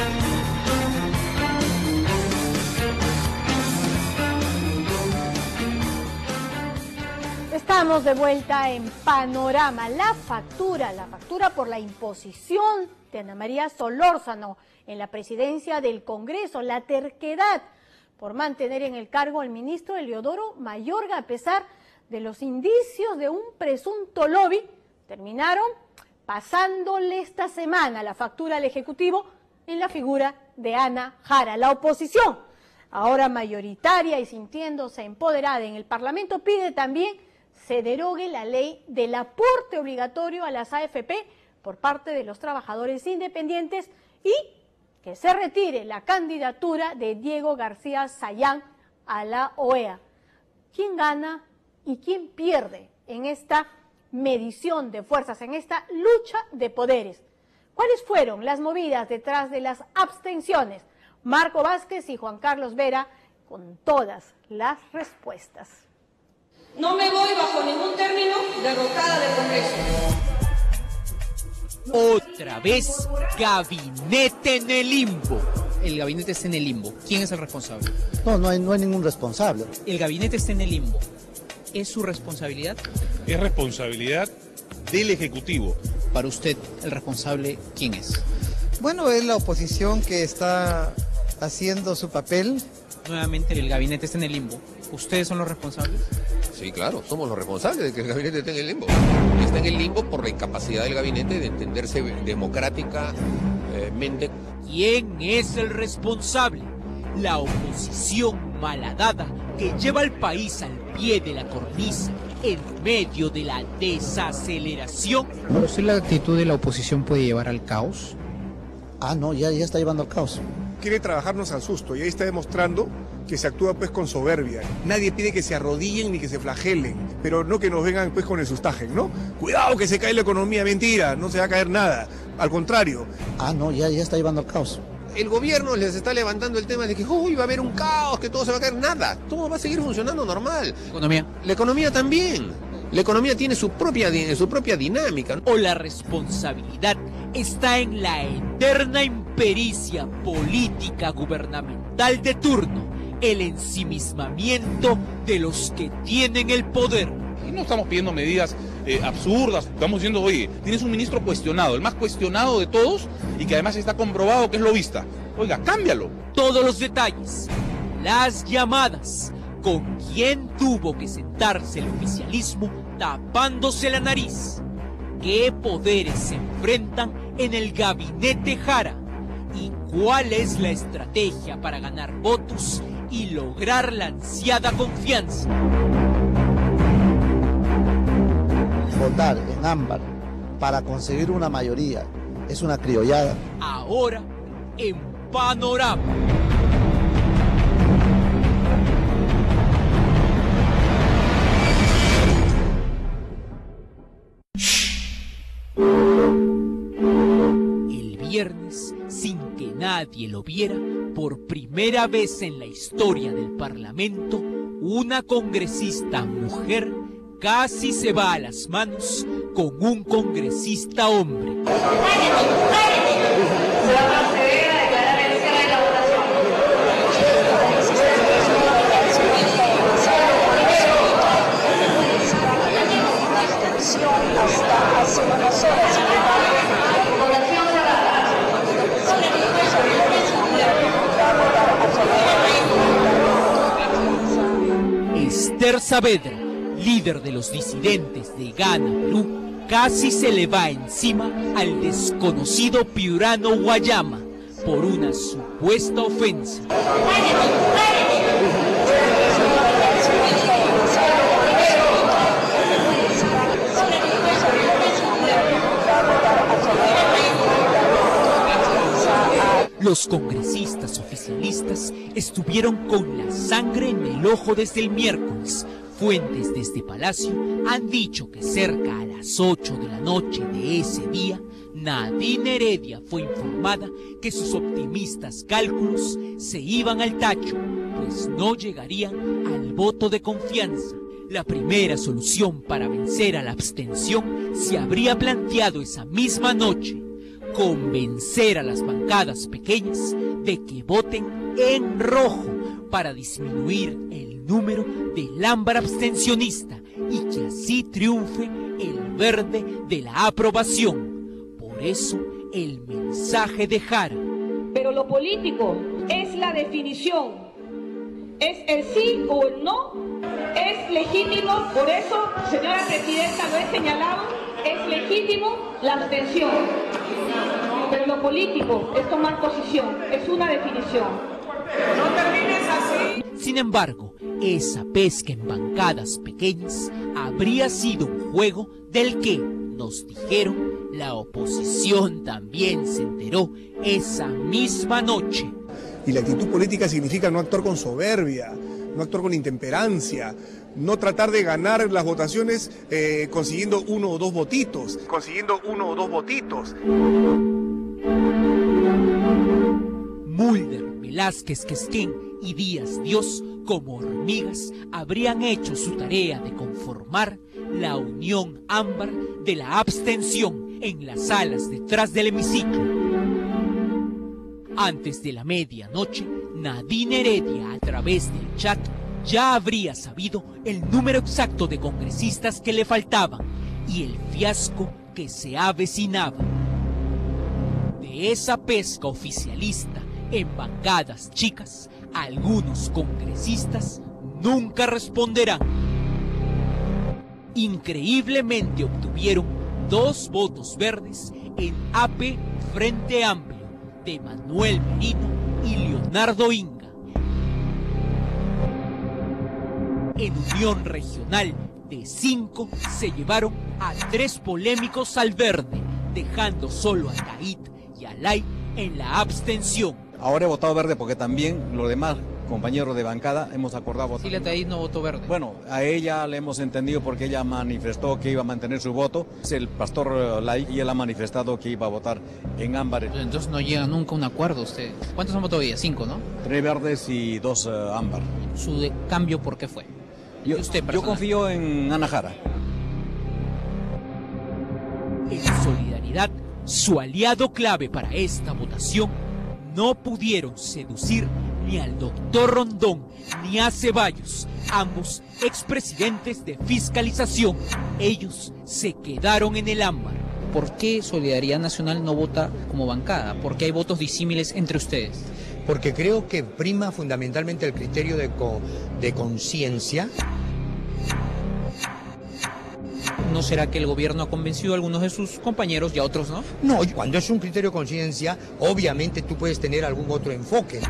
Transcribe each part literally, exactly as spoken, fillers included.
Estamos de vuelta en Panorama. La factura, la factura por la imposición de Ana María Solórzano en la presidencia del Congreso, la terquedad por mantener en el cargo al ministro Eliodoro Mayorga a pesar de los indicios de un presunto lobby, terminaron pasándole esta semana la factura al Ejecutivo en la figura de Ana Jara. La oposición, ahora mayoritaria y sintiéndose empoderada en el Parlamento, pide también se derogue la ley del aporte obligatorio a las A F P por parte de los trabajadores independientes y que se retire la candidatura de Diego García Sayán a la O E A. ¿Quién gana y quién pierde en esta medición de fuerzas, en esta lucha de poderes? ¿Cuáles fueron las movidas detrás de las abstenciones? Marco Vázquez y Juan Carlos Vera con todas las respuestas. No me voy bajo ningún término derrocada del Congreso. Otra vez, gabinete en el limbo. El gabinete está en el limbo. ¿Quién es el responsable? No, no hay, no hay ningún responsable. El gabinete está en el limbo. ¿Es su responsabilidad? Es responsabilidad del Ejecutivo. Para usted, ¿el responsable quién es? Bueno, es la oposición que está haciendo su papel. Nuevamente, el gabinete está en el limbo. ¿Ustedes son los responsables? Sí, claro, somos los responsables de que el gabinete esté en el limbo. Está en el limbo por la incapacidad del gabinete de entenderse democráticamente. ¿Quién es el responsable? La oposición malhadada que lleva al país al pie de la cornisa en medio de la desaceleración. ¿Para usted la actitud de la oposición puede llevar al caos? Ah, no, ya, ya está llevando al caos. Quiere trabajarnos al susto y ahí está demostrando que se actúa pues con soberbia. Nadie pide que se arrodillen ni que se flagelen, pero no que nos vengan pues con el sustaje, ¿no? Cuidado que se cae la economía, mentira, no se va a caer nada, al contrario. Ah, no, ya, ya está llevando al caos. El gobierno les está levantando el tema de que uy, va a haber un caos, que todo se va a caer, nada, todo va a seguir funcionando normal. ¿La economía? La economía también. La economía tiene su propia, su propia dinámica. O la responsabilidad está en la eterna impericia política gubernamental de turno, el ensimismamiento de los que tienen el poder. Y no estamos pidiendo medidas eh, absurdas, estamos diciendo, oye, tienes un ministro cuestionado, el más cuestionado de todos y que además está comprobado que es lobista. Oiga, cámbialo. Todos los detalles, las llamadas, con quién tuvo que sentarse el oficialismo tapándose la nariz, qué poderes se enfrentan en el gabinete Jara y cuál es la estrategia para ganar votos y lograr la ansiada confianza. Votar en ámbar para conseguir una mayoría es una criollada. Ahora en Panorama. El viernes, sin que nadie lo viera, por primera vez en la historia del Parlamento, una congresista mujer casi se va a las manos con un congresista hombre. Se va a proceder a declarar el cierre de la votación. Hasta hace unas horas. Votación cerrada. Esther Saavedra, líder de los disidentes de Gana Perú, casi se le va encima al desconocido piurano Guayama por una supuesta ofensa. Los congresistas oficialistas estuvieron con la sangre en el ojo desde el miércoles. Fuentes de este palacio han dicho que cerca a las ocho de la noche de ese día, Nadine Heredia fue informada que sus optimistas cálculos se iban al tacho, pues no llegarían al voto de confianza. La primera solución para vencer a la abstención se habría planteado esa misma noche, convencer a las bancadas pequeñas de que voten en rojo para disminuir el número del ámbar abstencionista y que así triunfe el verde de la aprobación. Por eso el mensaje de Jara. Pero lo político es la definición, es el sí o el no, es legítimo, por eso, señora Presidenta, lo he señalado, es legítimo la abstención. Pero lo político es tomar posición, es una definición. No termines así. Sin embargo, esa pesca en bancadas pequeñas habría sido un juego del que, nos dijeron, la oposición también se enteró esa misma noche. Y la actitud política significa no actuar con soberbia, no actuar con intemperancia, no tratar de ganar las votaciones eh, consiguiendo uno o dos votitos, consiguiendo uno o dos votitos. Mulder, Velázquez, Quesquén y Díaz Dios, como hormigas, habrían hecho su tarea de conformar la unión ámbar de la abstención en las salas detrás del hemiciclo. Antes de la medianoche, Nadine Heredia, a través del chat, ya habría sabido el número exacto de congresistas que le faltaban y el fiasco que se avecinaba. De esa pesca oficialista en bancadas chicas, algunos congresistas nunca responderán. Increíblemente obtuvieron dos votos verdes en A P Frente Amplio de Manuel Merino y Leonardo Inga. En Unión Regional de cinco se llevaron a tres polémicos al verde, dejando solo a Tait y a Lai en la abstención. Ahora he votado verde porque también los demás compañeros de bancada hemos acordado votar. Silvia Tait no votó verde. Bueno, a ella le hemos entendido porque ella manifestó que iba a mantener su voto. Es el pastor Lai y él ha manifestado que iba a votar en ámbar. Entonces no llega nunca a un acuerdo usted. ¿Cuántos han votado hoy? Cinco, ¿no? Tres verdes y dos uh, ámbar. ¿Su de cambio por qué fue? Yo, usted yo confío en Ana Jara. En solidaridad, su aliado clave para esta votación, no pudieron seducir ni al doctor Rondón ni a Ceballos, ambos expresidentes de fiscalización. Ellos se quedaron en el ámbar. ¿Por qué Solidaridad Nacional no vota como bancada? ¿Por qué hay votos disímiles entre ustedes? Porque creo que prima fundamentalmente el criterio de, co de conciencia. ¿No será que el gobierno ha convencido a algunos de sus compañeros y a otros no? No, cuando es un criterio de conciencia, obviamente tú puedes tener algún otro enfoque.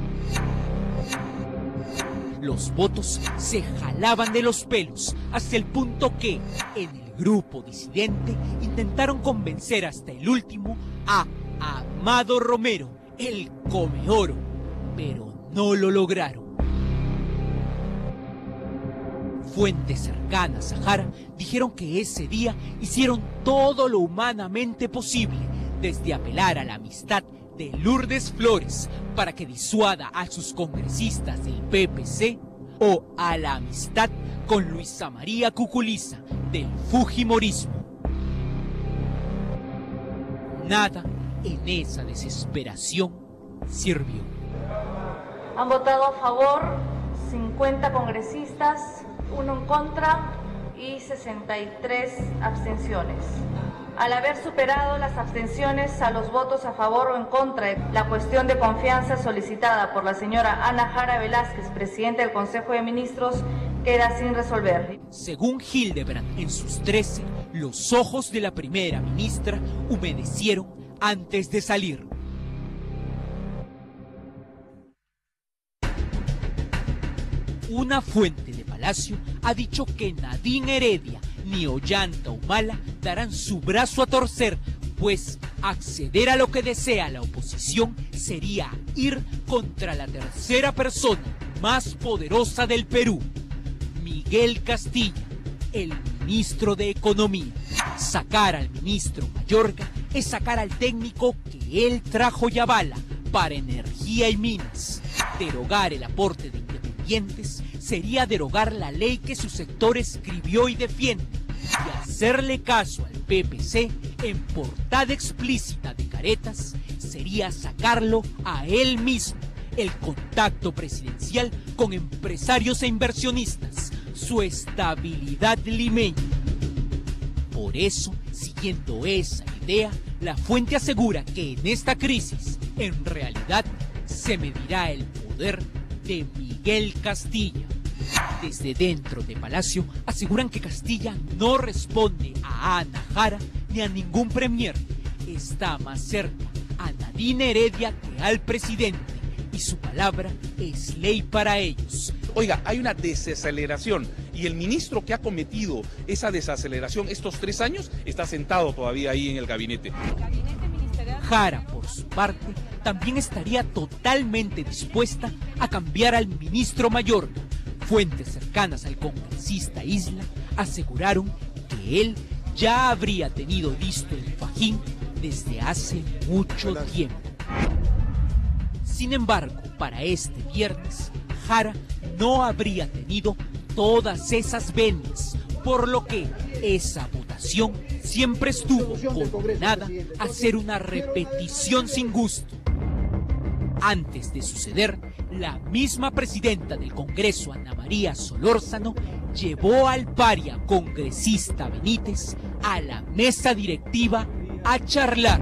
Los votos se jalaban de los pelos hasta el punto que, en el grupo disidente, intentaron convencer hasta el último a Amado Romero, el come oro, pero no lo lograron. Fuentes cercanas a Jara dijeron que ese día hicieron todo lo humanamente posible, desde apelar a la amistad de Lourdes Flores para que disuada a sus congresistas del P P C o a la amistad con Luisa María Cuculiza del Fujimorismo. Nada en esa desesperación sirvió. Han votado a favor cincuenta congresistas, uno en contra y sesenta y tres abstenciones. Al haber superado las abstenciones a los votos a favor o en contra, la cuestión de confianza solicitada por la señora Ana Jara Velázquez, presidenta del Consejo de Ministros, queda sin resolver. Según Hildebrand, en sus trece, los ojos de la primera ministra humedecieron antes de salir. Una fuente de Palacio ha dicho que Nadine Heredia ni Ollanta Humala darán su brazo a torcer, pues acceder a lo que desea la oposición sería ir contra la tercera persona más poderosa del Perú, Miguel Castilla, el ministro de Economía. Sacar al ministro Mayorga es sacar al técnico que él trajo y avala para energía y minas. Derogar el aporte de independientes sería derogar la ley que su sector escribió y defiende, y hacerle caso al P P C en portada explícita de voltaretas sería sacarlo a él mismo, el contacto presidencial con empresarios e inversionistas, su estabilidad limeña. Por eso, siguiendo esa idea, la fuente asegura que en esta crisis, en realidad, se medirá el poder de Miguel Castilla. Desde dentro de Palacio aseguran que Castilla no responde a Ana Jara ni a ningún premier. Está más cerca a Nadine Heredia que al presidente y su palabra es ley para ellos. Oiga, hay una desaceleración y el ministro que ha cometido esa desaceleración estos tres años está sentado todavía ahí en el gabinete. Jara, por su parte, también estaría totalmente dispuesta a cambiar al ministro mayor. Fuentes cercanas al congresista Isla aseguraron que él ya habría tenido listo el fajín desde hace mucho tiempo. Sin embargo, para este viernes, Jara no habría tenido todas esas venias, por lo que esa votación siempre estuvo condenada a ser una repetición sin gusto. Antes de suceder, la misma presidenta del Congreso, Ana María Solórzano, llevó al paria congresista Benítez a la mesa directiva a charlar.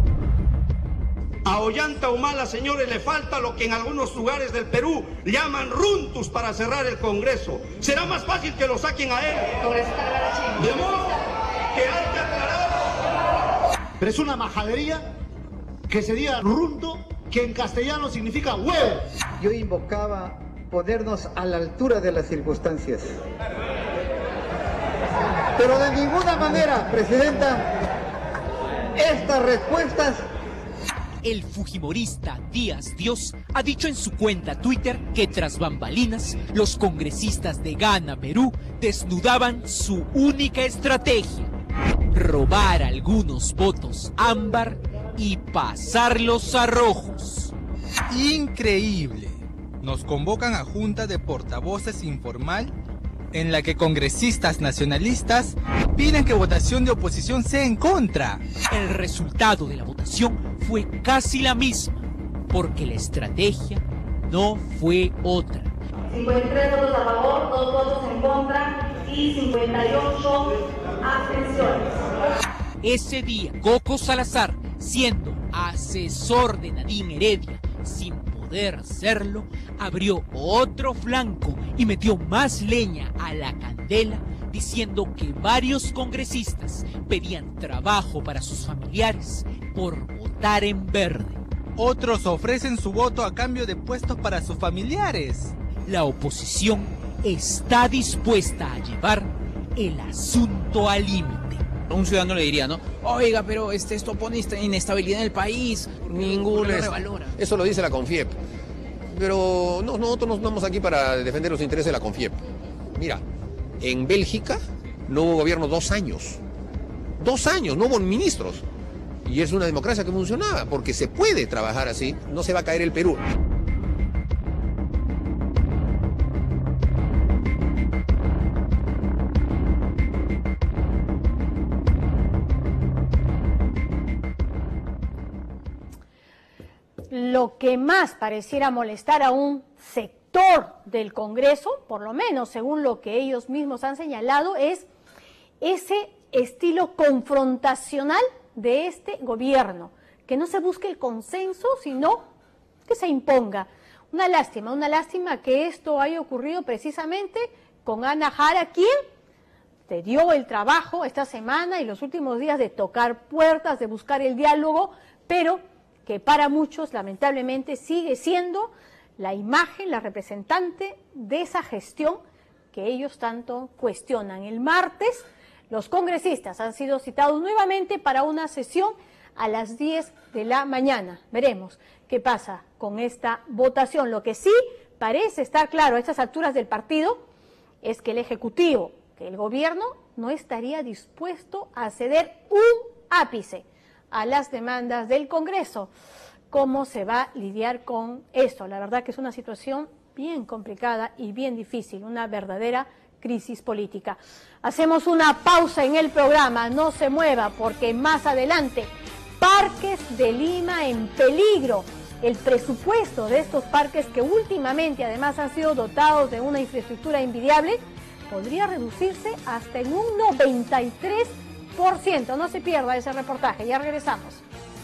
A Ollanta Humala, señores, le falta lo que en algunos lugares del Perú llaman runtus para cerrar el Congreso. Será más fácil que lo saquen a él. De modo que hay que aclarar. Pero es una majadería que sería runto, que en castellano significa huevo. Yo invocaba ponernos a la altura de las circunstancias. Pero de ninguna manera, Presidenta, estas respuestas... El fujimorista Díaz Dios ha dicho en su cuenta Twitter que tras bambalinas, los congresistas de Gana Perú desnudaban su única estrategia: robar algunos votos ámbar y pasarlos a rojos. Increíble. Nos convocan a junta de portavoces informal en la que congresistas nacionalistas piden que votación de oposición sea en contra. El resultado de la votación fue casi la misma, porque la estrategia no fue otra. cincuenta y tres votos a favor, dos votos en contra y cincuenta y ocho abstenciones. Ese día, Coco Salazar, siendo asesor de Nadine Heredia, sin poder serlo, abrió otro flanco y metió más leña a la candela, diciendo que varios congresistas pedían trabajo para sus familiares por votar en verde. Otros ofrecen su voto a cambio de puestos para sus familiares. La oposición está dispuesta a llevar el asunto al límite. Un ciudadano le diría, ¿no? Oiga, pero este, esto pone inestabilidad en el país. Ningún lo revalora. Eso lo dice la CONFIEP. Pero no, nosotros no estamos aquí para defender los intereses de la CONFIEP. Mira, en Bélgica no hubo gobierno dos años. Dos años, no hubo ministros. Y es una democracia que funcionaba, porque se puede trabajar así, no se va a caer el Perú. Lo que más pareciera molestar a un sector del Congreso, por lo menos según lo que ellos mismos han señalado, es ese estilo confrontacional de este gobierno, que no se busque el consenso, sino que se imponga. Una lástima, una lástima que esto haya ocurrido precisamente con Ana Jara, quien te dio el trabajo esta semana y los últimos días de tocar puertas, de buscar el diálogo, pero que para muchos lamentablemente sigue siendo la imagen, la representante de esa gestión que ellos tanto cuestionan. El martes los congresistas han sido citados nuevamente para una sesión a las diez de la mañana. Veremos qué pasa con esta votación. Lo que sí parece estar claro a estas alturas del partido es que el Ejecutivo, que el gobierno, no estaría dispuesto a ceder un ápice a las demandas del Congreso. ¿Cómo se va a lidiar con esto? La verdad que es una situación bien complicada y bien difícil, una verdadera crisis política. Hacemos una pausa en el programa, no se mueva porque más adelante parques de Lima en peligro. El presupuesto de estos parques, que últimamente además han sido dotados de una infraestructura envidiable, podría reducirse hasta en un noventa y tres por ciento. No se pierda ese reportaje, ya regresamos.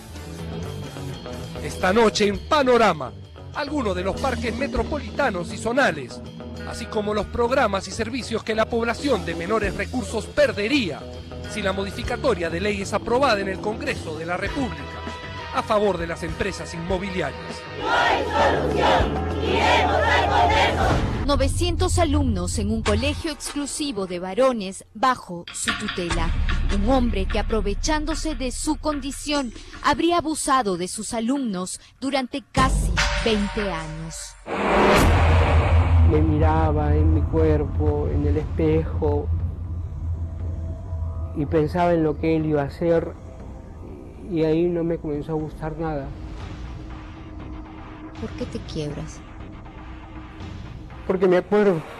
Esta noche en Panorama, algunos de los parques metropolitanos y zonales, así como los programas y servicios que la población de menores recursos perdería si la modificatoria de ley es aprobada en el Congreso de la República a favor de las empresas inmobiliarias. ¡No hay solución! ¡Iremos al Congreso! novecientos alumnos en un colegio exclusivo de varones bajo su tutela. Un hombre que, aprovechándose de su condición, habría abusado de sus alumnos durante casi veinte años. Me miraba en mi cuerpo, en el espejo, y pensaba en lo que él iba a hacer, y ahí no me comenzó a gustar nada. ¿Por qué te quiebras? Porque me acuerdo.